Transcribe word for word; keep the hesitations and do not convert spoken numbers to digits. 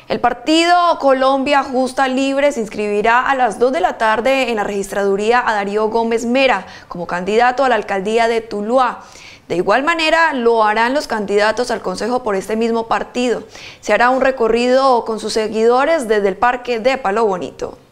El partido Colombia Justa Libre se inscribirá a las dos de la tarde en la registraduría a Darío Gómez Mera como candidato a la alcaldía de Tuluá. De igual manera lo harán los candidatos al consejo por este mismo partido. Se hará un recorrido con sus seguidores desde el parque de Palo Bonito.